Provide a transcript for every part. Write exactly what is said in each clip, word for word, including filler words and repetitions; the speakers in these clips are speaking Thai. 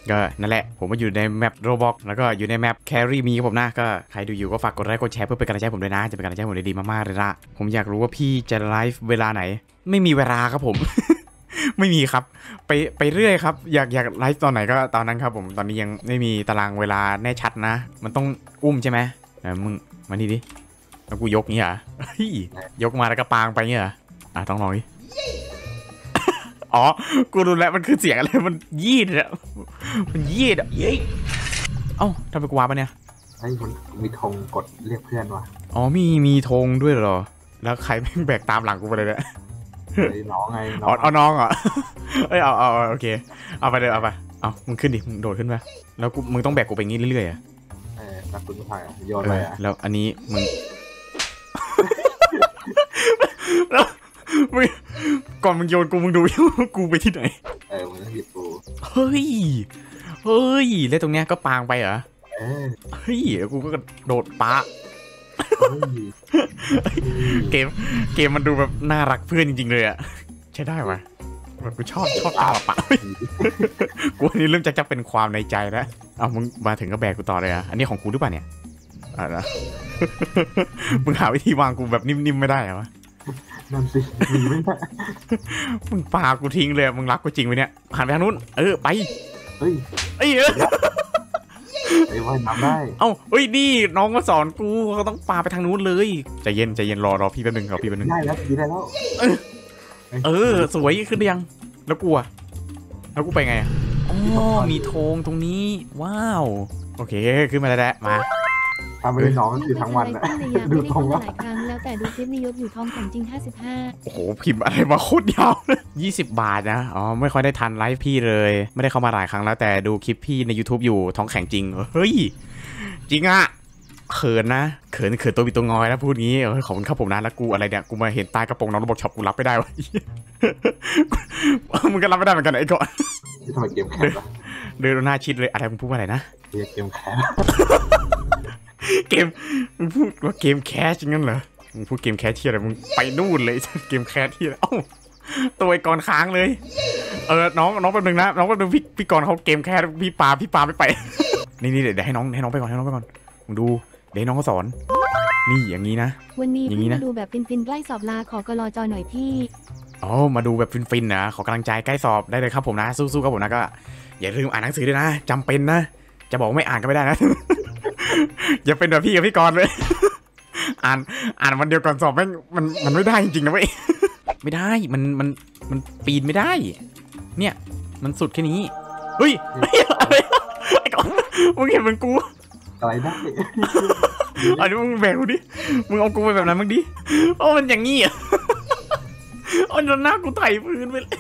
ก็นั่นแหละผมมาอยู่ในแมปโรบ็อกแล้วก็อยู่ในแมปแครี่มีครับผมนะก็ใครดูอยู่ก็ฝากกดไลค์กดแชร์เพื่อเป็นกำลังใจผมด้วยนะจะเป็นกำลังใจผมได้ดีมากๆเลยละผมอยากรู้ว่าพี่จะไลฟ์เวลาไหนไม่มีเวลาครับผม ไม่มีครับไปไปเรื่อยครับอยากอยากไลฟ์ตอนไหนก็ตอนนั้นครับผมตอนนี้ยังไม่มีตารางเวลาแน่ชัดนะมันต้องอุ้มใช่ไหมแต่มึงมานี่ดิแล้วกูยกงี้เหรอยกมาแล้วก็ปางไปเงี้ยเหรออ่ะต้องลองดิ อ๋อกูรู้แล้วมันคือเสียงอะไรมันยีดอะมันยีดอะเย้ยเอ้าทำไมกูวาปะเนี่ยไอ้มันมีธงกดเรียกเพื่อนว่ะอ๋อมีมีธงด้วยเหรอแล้วใครแม่งแบกตามหลังกูไปเลยเนี่ยไอ้น้องไงอ๋อเอาน้องเหรอเอ้ยเอาเอาโอเคเอาไปเลยเอาไปเอามึงขึ้นดิมึงโดดขึ้นไปแล้วกูมึงต้องแบกกูไปงี้เรื่อยๆอะเออนักคุณผู้ชายโยนไปอ่ะแล้วอันนี้มึงแล้วมึงก่อนมึงโยนกูมึงดูกูไปที่ไหนเออมึงต้องหยิบกูเฮ้ยเฮ้ยแล้วตรงเนี้ยก็ปางไปเหรอเออเฮ้ยกูก็โดดปะเกมเกมมันดูแบบน่ารักเพื่อนจริงๆเลยอะใช่ได้ไหมแบบกูชอบชอบตาปะกูอันนี้เริ่มจะจะเป็นความในใจแล้วเอามึงมาถึงก็แบกกูต่อเลยอะอันนี้ของกูหรือเปล่าเนี่ยอ่ะนะมึงหาวิธีวางกูแบบนิ่มๆไม่ได้เหรอนั่นสิมีไม่ได้มึงปากูทิ้งเลยมึงรักกูจริงไหมเนี่ยหันไปทางนู้นเออไปเฮ้ยเอ้ยไอ้ว่ายน้ำได้เอ้าเฮ้ยนี่น้องมาสอนกูเขาต้องปาไปทางนู้นเลยใจเย็นใจเย็นรอรอพี่แป๊บนึงรอพี่แป๊บนึงได้แล้วได้แล้วเออสวยขึ้นยังแล้วกูอะแล้วกูไปไงอ๋อมีธงตรงนี้ว้าวโอเคขึ้นมาแล้วมาทำไม่ได้น้องคือทั้งวันนะดูธงหลายครั้งแล้วแต่ดูคลิปนิยศอยู่ทองของจริงห้าสิบห้าโอ้โหพิมพ์อะไรมาโคตรยาวเลยยี่สิบบาทนะอ๋อไม่ค่อยได้ทันไลฟ์พี่เลยไม่ได้เข้ามาหลายครั้งแล้วแต่ดูคลิปพี่ใน YouTube อยู่ท้องแข็งจริงเฮ้ยจริงอะเขินนะเขินเขินตัวบิดตัวงอยแล้วพูดงี้เออขอบคุณครับผมนะแล้วกูอะไรเนี่ยกูมาเห็นใต้กระโปรงน้องระบบช็อปกูรับไม่ได้วะมึงก็รับไม่ได้เหมือนกันไอ้ก่อนทำไมเกมแคสเดินหน้าชิดเลยอะไรมึงพูดว่าอะไรนะเกมแคสเกมมึงพูดว่าเกมแคสจริงงั้นเหรอมึงพูดเกมแคสที่อะไรมึงไปนู่นเลยเกมแคสที่อะไรเอ้าตัวไอ้กรค้างเลยเออน้องน้องแป๊บนึงนะน้องแป๊บนึงพี่พี่กรเขาเกมแคสพี่ปาพี่ปาไม่ไปนี่นี่เดี๋ยวให้น้องให้น้องไปก่อนให้น้องไปก่อนมึงดูเดี๋ยวน้องเขาสอนนี่อย่างนี้นะวันนี้พี่มาดูแบบฟินๆใกล้สอบลาขอกรอจอหน่อยพี่อ๋อมาดูแบบฟินๆนะขอกำลังใจใกล้สอบได้เลยครับผมนะสู้ๆครับผมนะก็อย่าลืมอ่านหนังสือด้วยนะจำเป็นนะจะบอกไม่อ่านก็ไม่ได้นะอย่าเป็นแบบพี่กับพี่กรเลยอ่านอ่านวันเดียวก่อนสอบแม่งมันมันไม่ได้จริงๆนะเว้ยไม่ได้มันมันมันปีนไม่ได้เนี่ยมันสุดแค่นี้เฮ้ยไอ้กรมึงเห็นมันกูอะไรได้อันนี้มึงแบกกูดิมึงเอากูไปแบบนั้นมึงดิโอ้มันอย่างงี้อ่ะโอ้ยหน้ากูไถพื้นไปเลย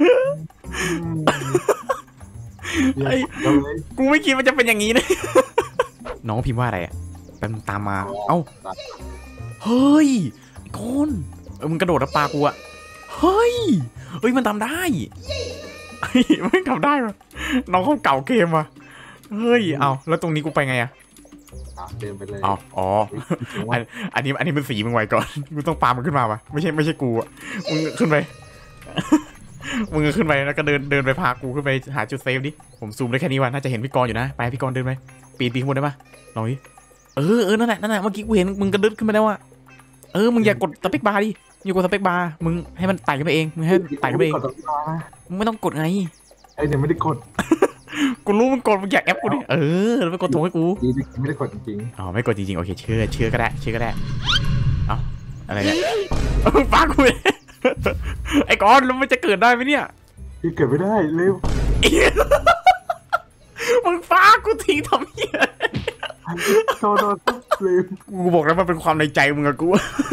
ไอ้กูไม่คิดว่าจะเป็นอย่างนี้นะน้องพิมพ์ว่าอะไรอ่ะเป็นตามมาเอ้าเฮ้ยโคนเออมึงกระโดดแล้วปากูอ่ะเฮ้ยเฮ้ยมันทำได้เฮ้ยมันทำได้ป่ะน้องเขาเก่าเกมว่ะเฮ้ยเอาแล้วตรงนี้กูไปไงอ่ะเดินไปเลยอ๋ออ๋ออันนี้อันนี้มันสีมึงไว้ก่อนมึงต้องปามันขึ้นมาป่ะไม่ใช่ไม่ใช่กูอ่ะมึงขึ้นไปมึงขึ้นไปแล้วก็เดินเดินไปพากูขึ้นไปหาจุดเซฟดิผมซูมได้แค่นี้ว่ะน่าจะเห็นพี่กรอยู่นะไปพี่กรเดินไปปีนปีนข้างบนได้ป่ะลองดิเออเออนั่นแหละนั่นแหละเมื่อกี้กูเห็นมึงกระดึ๊ดขึ้นมาแล้วอ่ะเออมึงอย่ากดสเปคบาร์ดิอย่ากดสเปคบาร์มึงให้มันไต่ขึ้นไปเองมึงให้ไต่ขึ้นไปเองมึงไม่ต้องกดไงไอเดี๋ยวไม่ได้กดกูรู้มึงกดมึงอยากแอปกูดิเออแล้วไปกดโทรให้กูไม่ได้กดจริงอ๋อไม่กดจริงๆโอเคเชื่อเชื่อก็ได้เชื่อก็ได้เอาอะไรเนี่ยปากูไอ้กอนแล้วมันจะเกิดได้ไหมเนี่ยพี่เกิดไม่ได้เร็วมึงปากูทิ้งทำเหี้ยโทษโทษลืมกูบอกแล้วมันเป็นความในใจมึงกับกู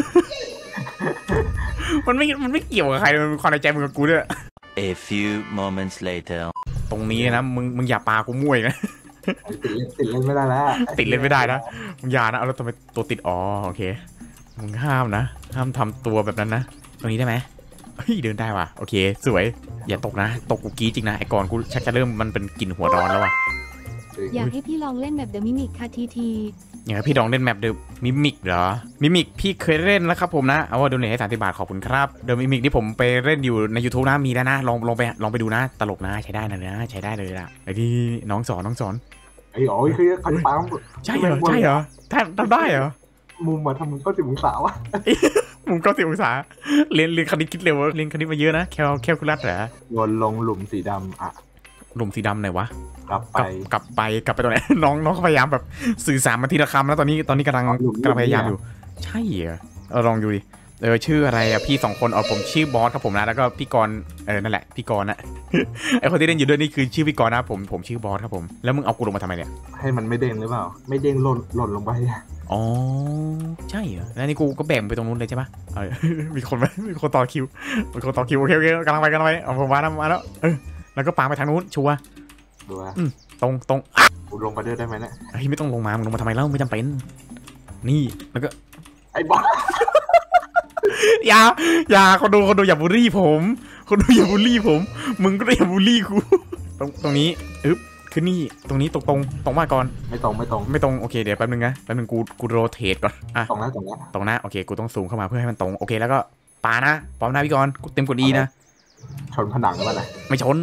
มันไม่มันไม่เกี่ยวกับใครมันเป็นความในใจมึงกับกูด้วย A few moments later ตรงนี้นะมึงมึงอย่าปากูมั่วนะติดเล่นติดเล่นไม่ได้แล้วติดเล่นไม่ได้นะมึงอย่านะเอาแล้วทำไมตัวติดอ๋อโอเคมึงห้ามนะห้ามทำตัวแบบนั้นนะตรงนี้ได้ไหมเฮ้ยเดินได้ว่ะโอเคสวยอย่าตกนะตกกูกี้จริงนะไอ้ก่อนกูชักจะเริ่มมันเป็นกลิ่นหัวร้อนแล้วว่ะอยากให้พี่ลองเล่นแบบเดอะมิมิกค่ะทีทีอย่างพี่ลองเล่นแมปเดิมมิมิกเหรอมิมิกพี่เคยเล่นแล้วครับผมนะเอาว่าโดเนทให้สามสิบบาทขอบคุณครับเดิมมิมิกที่ผมไปเล่นอยู่ใน YouTube นะมีแล้วนะลองลองไปลองไปดูนะตลกนะใช้ได้นะนะใช้ได้เลยล่ะไอ้ที่น้องสอนน้องสอนไอ้อ๋อคือเขาจะปั๊มใช่เหรอใช่เหรอทำทำได้เหรอมุมมาทำมุมก็สิบองศาวะมุมก็สิบองศาเรียนเรียนคณิตคิดเร็วเรียนคณิตมาเยอะนะแคลแคลคูลัสเหรอโยนลงหลุมสีดำอ่ะหลุมสีดำไหนวะกลับไปกลับไปกลับไปตรงไหนน้องน้องพยายามแบบสื่อสารมาทีละคำแล้วตอนนี้ตอนนี้กำลังกำลังพยายามอยู่ใช่เหรอเออลองดูดิเออชื่ออะไรอ่ะพี่สองคนอ๋อผมชื่อบอสครับผมนะแล้วก็พี่กรเออนั่นแหละพี่กรนะไอคนที่เล่นอยู่ด้วยนี่คือชื่อพี่กรนะผมผมชื่อบอสครับผมแล้วมึงเอากูลงมาทำไมเนี่ยให้มันไม่เด้งหรือเปล่าไม่เด้งหล่นหล่นลงไปอ๋อใช่เหรอแล้วนี่กูก็แบ่งไปตรงนู้นเลยใช่ปะเออมีคนไหมมีคนต่อคิวมีคนต่อคิวโอเคโอเคกำลังไปกำลังไปเอาผมมาแล้วมาแล้วเออแล้วก็ปาไปทางนู้นชัวร์ดูว่าตรงตรงกูลงไปด้วยได้ไหมเนี่ยเฮ้ยไม่ต้องลงมามึงลงมาทำไมเล่าไม่จำเป็นนี่แล้วก็ไอ้บอสอย่าอย่าคนดูคนดูอย่าบูลลี่ผมคนดูอย่าบูลลี่ผมมึงก็อย่าบูลลี่กูตรงตรงนี้อึ๊บคือนี่ตรงนี้ตรงตรงตรงมาก่อนไม่ตรงไม่ตรงไม่ตรงโอเคเดี๋ยวแป๊บนึงนะแป๊บนึงกูกูโรเทตก่อนอ่ะตรงนะตรงนะตรงนะโอเคกูต้องซูมเข้ามาเพื่อให้มันตรงโอเคแล้วก็ปานะพร้อมนะพี่กรณ์กูเต็มกดอีนะชนผนังมาเลยไม่ชน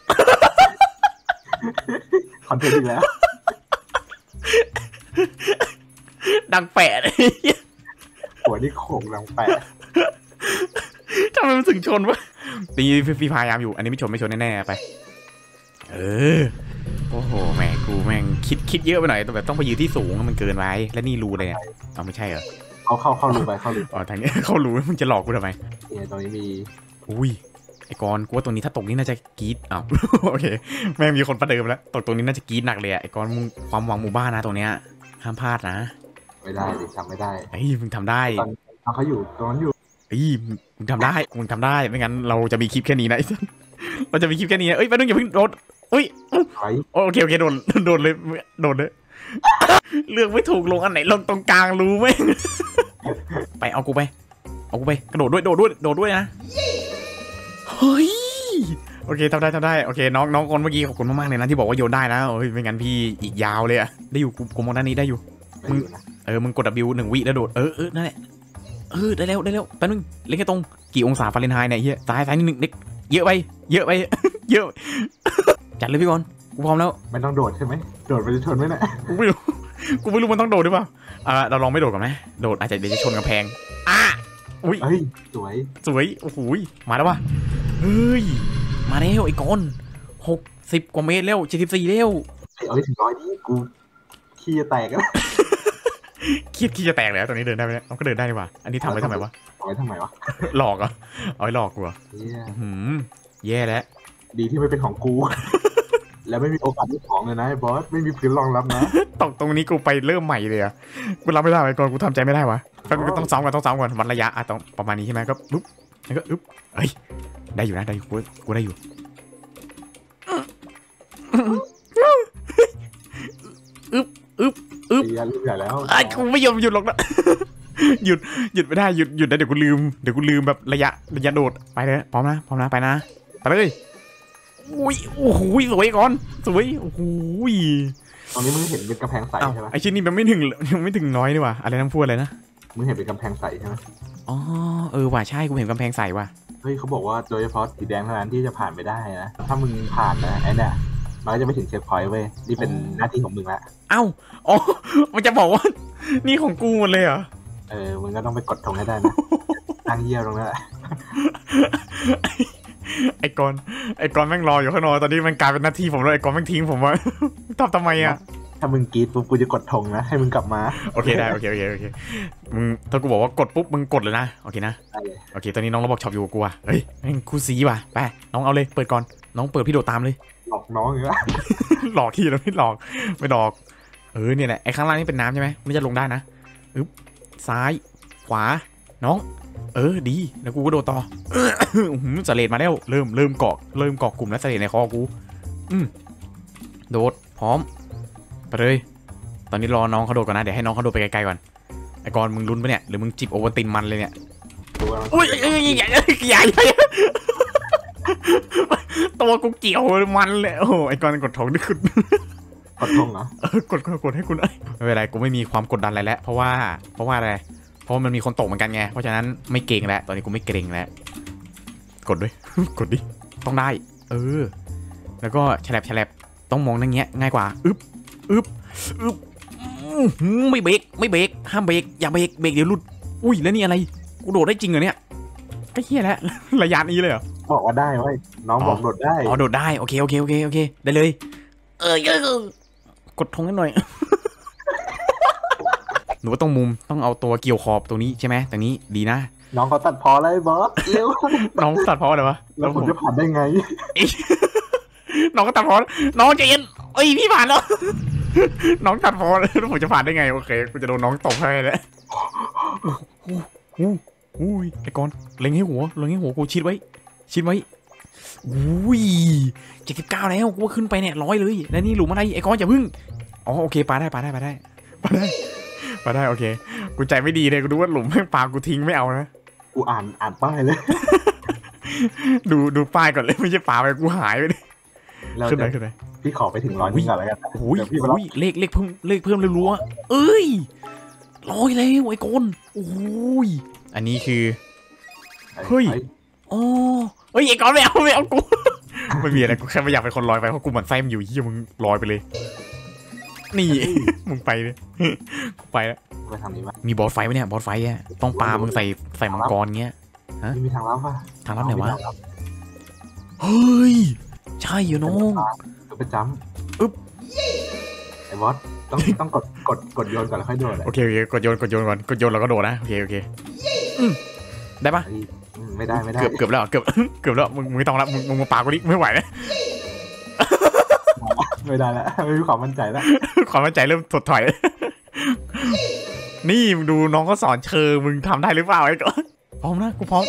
คอนเทนต์อีกแล้วดังแปะเลยหัวนี่โขงดังแปะทำไมมันถึงชนวะตีฟีพายามอยู่อันนี้ไม่ชนไม่ชนแน่ๆไปเออโอ้โหแม่กูแม่งคิดคิดเยอะไปหน่อยแบบต้องไปยืนที่สูงมันเกินไปแล้วนี่รูเลยเนี่ยเอาไม่ใช่เหรอเขาเข้าเข้ารูไปเข้ารูอ๋อทางนี้เข้ารูมึงจะหลอกกูทำไมเนี่ยตรงนี้มีอุ้ยไอ้กรณ์กูว่าตรงนี้ถ้าตกนี่น่าจะกรี๊ดอ้าวโอเคแม่งมีคนประเดิมแล้วตกตรงนี้น่าจะกรี๊ดหนักเลยอ่ะไอ้กรณ์มึงความหวังหมู่บ้านนะตรงเนี้ยห้ามพลาดนะไม่ได้ดิทำไม่ได้ไอ้มึงทำได้ตอนเขาอยู่ตรงนั้นอยู่ไอ้มึงทำได้มึงทำได้ไม่งั้นเราจะมีคลิปแค่นี้นะเราจะมีคลิปแค่นี้เอ้ยแป๊บนึงอย่าเพิ่งโดนเฮ้ยโอเคโอเคโดนโดนเลยโดนเลยเลือกไม่ถูกลงอันไหนลงตรงกลางรู้ไหมไปเอากูไปเอากูไปกระโดดด้วยโดดด้วยโดดด้วยนะเฮ้ยโอเคทำได้ทำได้โอเคน้องน้องคนเมื่อกี้ขอบคุณมากๆเลยนะที่บอกว่าโยนได้นะโอ้ยไม่งั้นพี่อีกยาวเลยอะได้อยู่กูมองด้านนี้ได้อยู่มึงเออมึงกด W หนึ่งวิแล้วโดดเออเออนั่นแหละเออได้แล้วได้แล้วแป๊บนึงเล่นแค่ตรงกี่องศาฟาเรนไฮต์เนี่ยเฮียซ้ายซ้ายนิดนึงเด็กเยอะไปเยอะไปเยอะจัดเลยพี่กรณ์กูพร้อมแล้วมันต้องโดดใช่ไหมโดดไปจะชนไหมเนี่ยกูไม่รู้กูไม่รู้มันต้องโดดหรือเปล่าอ่าเราลองไม่โดดกันไหมโดดอาจจะเดี๋ยวจะชนกำแพงอ่ะอุ้ยสวยสวยโอ้โหมาแล้ววะเฮ้ยมาแล้วไอ้กรณ์หกสิบกว่าเมตรแล้วเจ็ดสิบสี่แล้วเอ้ยถึงร้อยนี่กูขี้จะแตกแล้วขี้ขี้จะแตกแล้วตอนนี้เดินได้ไหมเนี่ยเราก็เดินได้ดีกว่าอันนี้ทำไว้ทำไมวะเอาไว้ทำไมวะหลอกอ่ะเอาไว้หลอกกูอ่ะแย่แล้วดีที่ไม่เป็นของกูแล้วไม่มีโอกาสที่ของเลยนะบอสไม่มีพื้นรองรับนะตกตรงนี้กูไปเริ่มใหม่เลยอ่ะกูรับไม่ได้ไอ้กรณ์กูทำใจไม่ได้วะก็ต้องซ้อมก่อนต้องซ้อมก่อนวัดระยะอ่ะต้องประมาณนี้ใช่ไหมก็ปุ๊บแล้วก็อึ๊บเฮ้ยได้อยู่นะได้อยู่กูกูได้อยู่อึ๊บอึ๊บอึ๊บแล้วไอ้กูไม่ยอมหยุดหรอกนะหยุดหยุดไม่ได้หยุดหยุดได้เดี๋ยวกูลืมเดี๋ยวกูลืมแบบระยะระยะโดดไปเลยพร้อมนะพร้อมนะไปนะไปเลยอุ้ยโอ้โหสวยก่อนสวยโอ้โหตอนนี้มึงเห็นเป็นกำแพงใสใช่ไหมไอชิ้นนี้มันไม่ถึงยังไม่ถึงน้อยนี่ว่ะอะไรทั้งพูดอะไรนะมึงเห็นเป็นกำแพงใสใช่ไหมอ๋อเออว่ะใช่กูเห็นกำแพงใสว่ะเฮ้ยเขาบอกว่าโดยเฉพาะสีแดงเท่านั้นที่จะผ่านไปได้นะถ้ามึงผ่านนะไอ้เนี่ยมันก็จะไม่ถึงเช็คพอยต์เว้ยนี่เป็นหน้าที่ของมึงละเอ้าอ๋อมันจะบอกว่านี่ของกูหมดเลยเหรอเออมึงก็ต้องไปกดตรงให้ได้นะตั้งเยี่ยวตรงนั้นแหละไอ้กรณ์ไอ้กรณ์แม่งรออยู่ข้างนอกตอนนี้มันกลายเป็นหน้าที่ผมแล้วไอ้กรณ์แม่งทิ้งผมวะทำทำไมอ่ะถ้ามึงกรีดปุ๊บกูจะกดธงนะให้มึงกลับมาโอเคได้โอเคโอเคโอเคมึงถ้ากูบอกว่ากดปุ๊บมึงกดเลยนะโอเคนะโอเคตอนนี้น้องเราบอกช็อปอยู่กูอ่ะเฮ้ยแม่งคู่ซีว่ะไปน้องเอาเลยเปิดก่อนน้องเปิดพี่โดดตามเลยหลอกน้องเหรอหลอกที่เราไม่หลอกไม่หลอกเออเนี่ยแหละไอ้ข้างล่างนี่เป็นน้ำใช่ไหมไม่จะลงได้นะอึ๊บซ้ายขวาน้องเออดีแล้วกูก็โดดต่อสเลดมาแล้วเริ่มเริ่มเกาะเริ่มเกาะกลุ่มแล้วสเลดในคอกูอืมโดดพร้อมไปเลยตอนนี้รอน้องเขาโดดก่อนนะเดี๋ยวให้น้องเขาโดดไปไกลๆก่อนไอ้กรณ์มึงลุ้นปะเนี่ยหรือมึงจิบโอเวอร์ตินมันเลยเนี่ยอุ้ยใหญ่ใหญ่ใหญ่ตัวกูเกี่ยวมันเลยโอ้ไอ้กรณ์กดท้องนี่ขึ้นกดทงเหรอเออกดกดกดให้คุณไม่เป็นไรกูไม่มีความกดดันอะไรแล้วเพราะว่าเพราะว่าอะไรเพราะมันมีคนตกเหมือนกันไงเพราะฉะนั้นไม่เก่งแล้วตอนนี้กูไม่เกรงแล้วกดด้วย กดดิต้องได้เออแล้วก็แฉลบแฉลบต้องมองนั่งเงี้ยง่ายกว่าอึ๊บอึ๊บอึ๊บไม่เบรกไม่เบรกห้ามเบรกอย่าเบรกเบรกเดี๋ยวหลุดอุ้ยแล้วนี่อะไรกูโดดได้จริงเหรอเนี่ยก็เฮี้ยแล้วระยะนี้เลยเหรอบอกว่าได้เว้ยน้องบอกโดดได้อ๋อโดดได้โอเคโอเคโอเคโอเคได้เลยเออกดทงให้หน่อย หนูว่าต้องมุมต้องเอาตัวเกี่ยวขอบตรงนี้ใช่ไหมตรงนี้ดีนะน้องเขาตัดพอเลยบอสเร็วน้องตัดพอเลยวะแล้วผมจะผ่านได้ไงน้องก็ตัดพอน้องใจเย็นเอ้ยพี่ผ่านแล้ว น้องตัดพอแล้วผมจะผ่านได้ไงโอเคกูจะโดนน้องตบให้แล้วอุ้ยไอ้กอนเล็งให้หัวเล็งให้หัวกูชิดไว้ชิดไว้อุ้ยเจ็ดสิบเก้าแล้วกูว่าขึ้นไปเนี่ยร้อยเลยแล้วนี่หลุมอะไรไอ้กอนอย่าพึ่งอ๋อโอเคปาได้ปาได้ปาได้ปาได้ปาได้โอเคกูใจไม่ดีเลยกูดูว่าหลุมแม่งปากูทิ้งไม่เอานะกูอ่านอ่านป้ายเลยดูดูป้ายก่อนเลยไม่ใช่ปาไปกูหายไปเลยขึ้นไหนขึ้นไหนพี่ขอไปถึงร้อยนึงก่อนแล้วกันโอ้ยโอ้ยเลขเลขเพิ่มเลขเพิ่มรัวๆเอ้ยร้อยแล้วไอ้กอนโอ้ยอันนี้คือเฮ้ยอ๋อเฮ้ยไอ้กอนไม่เอาไม่เอากูไม่มีอะไรกูแค่ไม่อยากเป็นคนลอยไปเพราะกูเหมือนไส้มันอยู่ยี่มึงลอยไปเลยนี่ มึงไปเลยกูไปแล้วไปทางนี้ป่ะมีบอสไฟไหมเนี่ยบอสไฟอ่ะต้องปามึงใส่ใส่มังกรเงี้ยไม่มีทางลับป่ะทางลับไหนวะเฮ้ยใช่เหรอน้องก็ไปจัมอึ๊บไอ้บอสต้องต้องกดกดกดโยนก่อนแล้วค่อยโดดเลยโอเคโอเคกดโยนกดโยนก่อนกดโยนแล้วก็โดดนะโอเคโอเคได้ปะไม่ได้ไม่ได้เกือบเกือบแล้วเกือบเกือบแล้วมึงไม่ต้องละมึงมึงมาปากูดิไม่ไหวแล้วไม่ได้แล้วไม่มีความมั่นใจแล้วความมั่นใจเริ่มถดถอย นี่มึงดูน้องเขาสอนเชอมึงทำได้หรือเปล่าไอ้ก่อนพร้อมนะกูพร้อม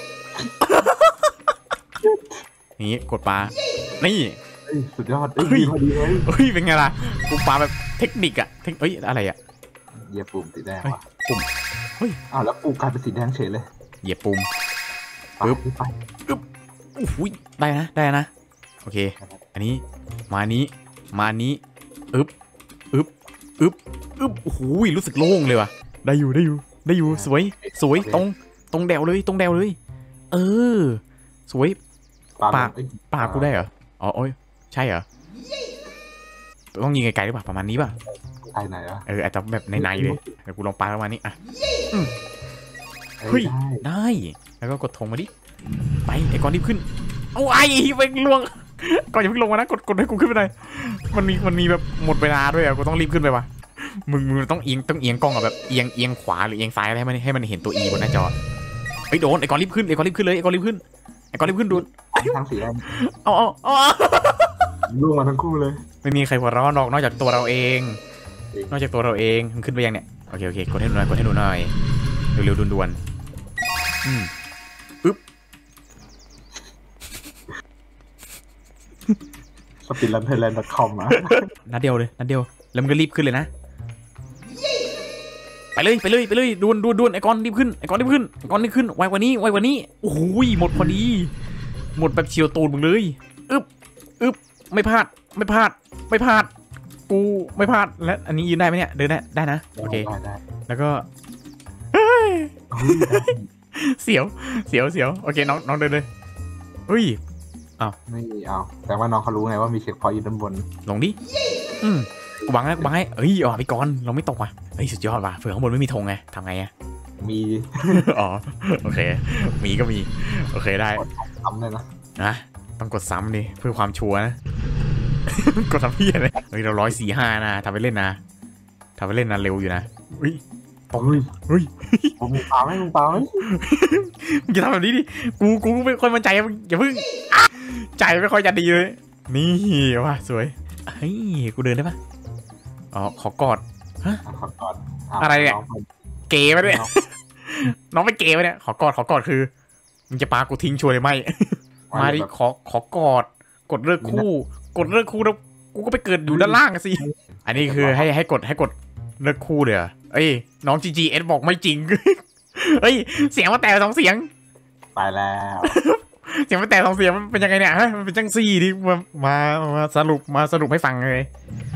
นี่กดปลานี่สุดยอดเอ้ยพอดีเลยเฮ้ยเป็นไงล่ะกูปลาแบบเทคนิคอะเทคเอ้ยอะไรอะเหยียบปุ่มสีแดงว่ะปุ่มเฮ้ยอ้าวแล้วปุ่มกลายเป็นสีแดงเฉยเลยเหยียบปุ่มปึ๊บไปโอ้โหได้นะได้นะโอเคอันนี้มานี้มานี้อึ๊บอึ๊บอึ๊บอึ๊บโอ้โหรู้สึกโล่งเลยว่ะได้อยู่ได้อยู่ได้อยู่สวยสวยตรงตรงแดวเลยตรงแดวเลยเออสวยปากปากกูได้เหรออ๋อโอ้ยใช่เหรอต้องยิงไกลๆหรือเปล่าประมาณนี้ป่ะไกลไหนวะเอออาจจะแบบในๆเลยเดี๋ยวกูลองปาประมาณนี้อ่ะเฮ้ยได้แล้วก็กดธงมาดิไปไอ้ก้อนรีบขึ้นเอาไอ้ไปล่วงก่อนอย่าเพิ่งลงมานะกดกดให้กูขึ้นไปเลยมันมีมันมีแบบหมดเวลาด้วยอ่ะกูต้องรีบขึ้นไปว่ะมึงมึงต้องเอียงต้องเอียงกล้องอ่ะแบบเอียงเอียงขวาหรือเอียงซ้ายให้มันให้มันเห็นตัว E บนหน้าจอไอ้โดนไอ้ก้อนรีบขึ้นไอ้ก้อนรีบขึ้นเลยไอ้ก้อนรีบขึ้นไอ้ก้อนรีบขึ้นโดนทางสีแดงเอาเอาเอาล่วงมาทั้งคู่เลยไม่มีใครหัวเราะนอกนอกจากตัวเราเองนอกจากตัวเราเองมึงขึ้นไปยังเนี่ยโอเคโอเคกดให้ดูหน่อยกดให้ดูหน่อยเร็วๆด่วนๆอืมอึ๊บสปินลันเทอร์แลนด์ .com อ่ะนัดเดียวเลยนัดเดียวแล้วมันก็รีบขึ้นเลยนะไปเลยไปเลยไปเลยดวนดวนดวนไอ้กอนรีบขึ้นไอ้กอนรีบขึ้นไอ้กอนรีบขึ้นไวกว่านี้ไวกว่านี้โอ้โหหมดพอดีหมดแบบเฉียวตูดมึงเลยอึ๊บอึ๊บไม่พลาดไม่พลาดไม่พลาดกูไม่พลาดและอันนี้ยืนได้ไหมเนี่ยเดินได้ได้นะโอเคแล้วก็เสียวเสียวเสียวโอเคน้องน้องเดินเลยเฮ้ยไม่เอาแต่ว่าน้องเขารู้ไงว่ามีเช็คพอยต์อยู่ด้านบนลงดิอืมกูบังให้กูบังให้เอ้ยอ๋อพี่กรณ์เราไม่ตกว่ะเฮ้ยสุดยอดว่ะเผื่อข้างบนไม่มีธงไงทำไงอะมีอ๋อโอเคมีก็มีโอเคได้ทำเลยนะนะต้องกดซ้ำดิเพื่อความชัวร์นะ กดทำพี่อะไรเฮ้ยเราร้อยสี่ห้านะทำไปเล่นนะทำไปเล่นนะเร็วอยู่นะเฮ้ยตรงนี้เฮ้ยผมมึงปาไหมมึงปาไหมมึงจะทำแบบนี้ดิกูกูไม่ค่อยมั่นใจอย่าเพิ่งใจไม่ค่อยจะดีเลยนี่ว่ะสวยเฮ้ยกูเดินได้ปะอ๋อขอกอดขอกอดอะไรเนี่ย เก๋ไปด้วยน้องไม่เก๋ไปเนี่ยขอกอดขอกอดคือมึงจะปากูทิ้งชัวร์เลยไหม มาดิขอขอกอดกดเลิกคู่กดเลิกคู่แล้วกูก็ไปเกิดอยู่ด้านล่างสิอันนี้คือให้ให้กดให้กดเลิกคู่เลยเอ้ยน้อง จี จี เอส บอกไม่จริง เฮ้ยเสียงมาแต่สองเสียงไปแล้วเสียงมาแต่สองเสียงมันเป็นยังไงเนี่ยฮะมันเป็นจังซี่ดิมามามาสรุปมาสรุปให้ฟังเลย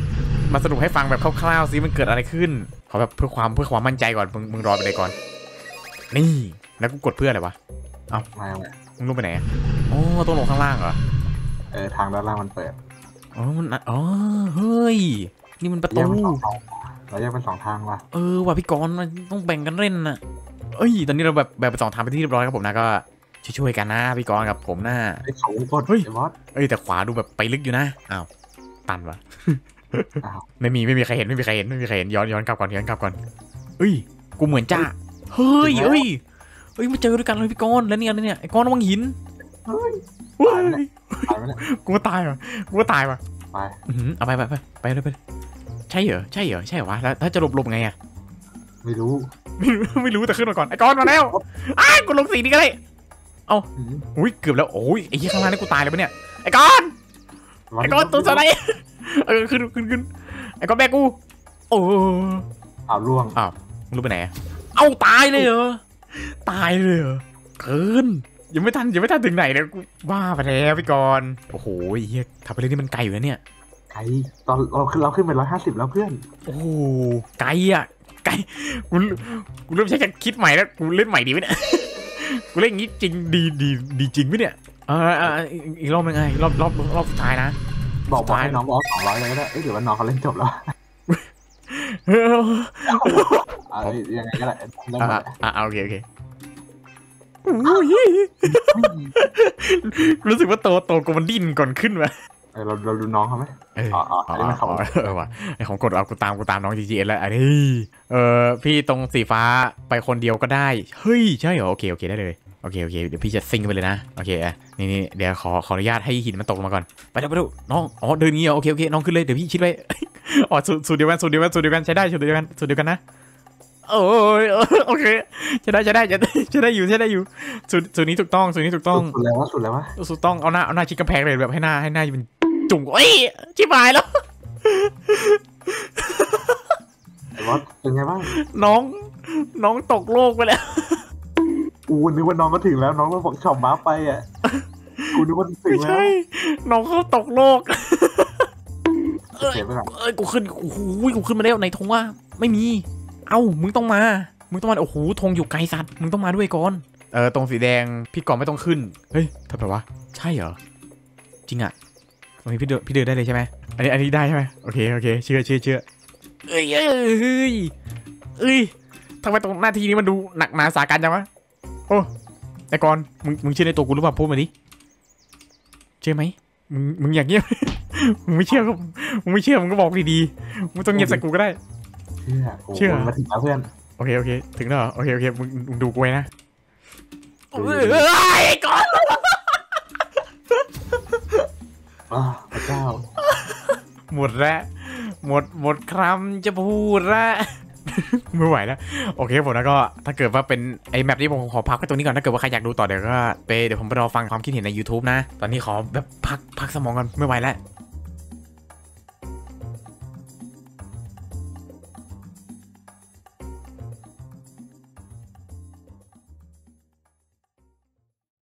มาสรุปให้ฟังแบบคร่าวๆซิมันเกิดอะไรขึ้นขอแบบเพื่อความเพื่อความมั่นใจก่อนมึงมึงรอไปเลยก่อนนี่แล้วกูกดเพื่ออะไรวะเอ้าไม่ไม่มึงลงไปไหนโอ้ต้องลงข้างล่างเหรอเออทางด้านล่างมันเปิดอ๋อมันอ๋อเฮ้ยนี่มันประแยตูกเป็นสองทางเราแยกเป็นสองทางว่ะเออว่ะพี่กรณ์มันต้องแบ่งกันเล่นน่ะเอ้ยตอนนี้เราแบบแบบไปสองทางไปนที่เรียบร้อยครับผมนะก็ช่วยๆกันนะพี่กรณ์กับผมนะไอ้เขากดเฮ้ยไอ้บอสเอ้ยแต่ขวาดูแบบไปลึกอยู่นะอ้าวตันวะอ้าวไม่มีไม่มีใครเห็นไม่มีใครเห็นไม่มีใครเห็นย้อนย้อนกลับก่อนย้อนกลับก่อนเอ้ยกูเหมือนจ้าเฮ้ยเอ้ยเอ้ยมาเจอด้วยกันเลยพี่กรณ์แล้วเนี่ยเนี่ยไอ้กรณ์ระวังหินเฮ้ยเฮ้ยตายไหมเนี่ยกูว่าตายว่ะกูว่าตายว่ะไปอื้อหือเอาไปไปไปไปเลยไปเลยใช่เหรอใช่เหรอใช่เหรอวะแล้วถ้าจะหลบหลบไงอะไม่รู้ไม่รู้ไม่รู้แต่ขึ้นมาก่อนไอ้กรณ์มาแล้วอ้ายกูลงสีนี้ก็ได้อืมอุ้ยเกือบแล้วโอ้ยไอ้ยี่ข้างล่างนี่กูตายเลยปะเนี่ยไอ้กรณ์ไอ้กรณ์ตัวสไลด์เออขึ้นขึ้นขึ้นไอ้กรณ์แบกกูโอ้อ้าวล่วงมึงรู้ไปไหนอะเอ้าตายเลยเหรอตายเลยเหรอเกินยังไม่ทันยังไม่ทันถึงไหนเลยกูบ้าไปแล้วพี่กรณ์โอ้โหไอ้เหี้ยทำไปเรื่องนี้มันไกลอยู่นะเนี่ยไกลตอนเราขึ้นเราขึ้นไปร้อยห้าสิบแล้วเพื่อนโอ้โหไกลอ่ะไกลกูกูเริ่มใช้การคิดใหม่แล้วกูเล่นใหม่ดีไหมเนี่ย กูเล่นอย่างนี้จริงดีดีดีจริงไหมเนี่ยเออเอออีกอีกรอบนึงไงรอบรอบรอบสุดท้ายนะบอกบอกตายให้น้องบอกสองร้อยเลยก็ได้เอ้ยเดี๋ยวว่าน้องเขาเล่นจบแล้วเอออ่ายังไงก็ได้ได้หมอ่ะดอ่ะอ่ะโอเคโอเคอุ้ยรู้สึกว่าโตโตกูมันดิ้นก่อนขึ้นมาเออเราเราดูน้องเขาไหมเอออ๋ออ๋ออ๋อัอนนี้มันเขาเออว่ะไอของกดเอากูตามกูตามน้อง จี จี เอส แล้วอันนี้เออพี่ตรงสีฟ้าไปคนเดียวก็ได้เฮ้ยใช่เหรอโอเคโอเคได้เลยโอเคโอเคเดี๋ยวพี่จะซิงไปเลยนะโอเคอ่ะนี่นี่เดี๋ยวขอขออนุญาตให้หินมันตกลงมาก่อนไปเร็วไปเร็วน้องอ๋อเดินงี้เหรอโอเคโอเคน้องขึ้นเลยเดี๋ยวพี่ชิดไว้ อ๋อสูตรสูตรเดียวกันสูตรเดียวกันสูตรเดียวกันใช้ได้สูตรเดียวกันสูตรเดียวกันนะโอ้ยโอเคใช้ได้ใช้ได้ใช้ได้ใช้ได้อยู่ใช้ได้อยู่สูตรสูตรนี้ถูกต้องสูตรนี้ถูกต้องสุดแล้ววะสุดแล้ววะสูตรต้องเอาหน้าเอาหน้าชิดกำแพงเลยแบบให้หน้าให้หน้าเป็นจุ่มเอ้ยชิบหายแล้วไอ้บอสเป็นไงบ้างน้องน้องตกโลกไปแล้วกูนึกว่าน้องก็ถึงแล้วน้องก็บอกชอบม้าไปอ่ะกูนึกว่าถึไม่งแล้วใช่น้องเขาตกโลก เอ้ยเสียไปหน่อยเอ้ยกูขึ้นโอ้โหกูขึ้นมาแล้วในธงว่าไม่มีเอ้ามึงต้องมามึงต้องมาโอ้โหธงอยู่ไกลสัตว์มึงต้องมาด้วยก่อนเออตรงสีแดงพี่กรณ์ไม่ต้องขึ้นเฮ้ยทำไมวะใช่เหรอจริงอะตรงนี้พี่เดินพี่เดินได้เลยใช่ไหมอันนี้อันนี้ได้ใช่ไหมโอเคโอเคเชื่อเชื่อเชื่อเอ้ยเอ้ยเอ้ยเอ้ยทำไมตรงหน้าที่นี้มันดูหนักหนาสากันจังวะโอ้ไอ้กรณ์มึงมึงเชื่อในตัวกูหรือเปล่าพูดมาดิเชื่อไหมมึงมึงอย่างเงี้ย มึงไม่เชื่อก็มึงไม่เชื่อมึงก็บอกดีๆมึงต้องเงียบใส่กูก็ได้เชื่อโอ้เชื่อมาถึงแล้วเพื่อนโอเคโอเคถึงแล้วเหรอโอเคโอเคมึงมึงดูกูไว้นะดูเอ้ดิยไอ้กอนอ้าวพระเจ้าหมดแล้วหมดหมดคำจะพูดแล้ว ไม่ไหวแล้วโอเคผมแล้วก็ถ้าเกิดว่าเป็นไอ้แมปนี้ผมขอพักไว้ตรงนี้ก่อนถ้าเกิดว่าใครอยากดูต่อเดี๋ยวก็ไปเดี๋ยวผมไปรอฟังความคิดเห็นใน YouTube นะตอนนี้ขอแบบพักพักสมองก่อนไม่ไหวแล้ว